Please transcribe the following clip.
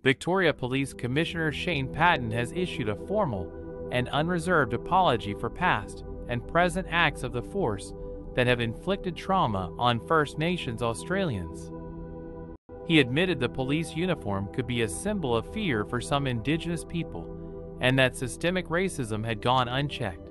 Victoria Police Commissioner Shane Patton has issued a formal and unreserved apology for past and present acts of the force that have inflicted trauma on First Nations Australians. He admitted the police uniform could be a symbol of fear for some Indigenous people, and that systemic racism had gone unchecked.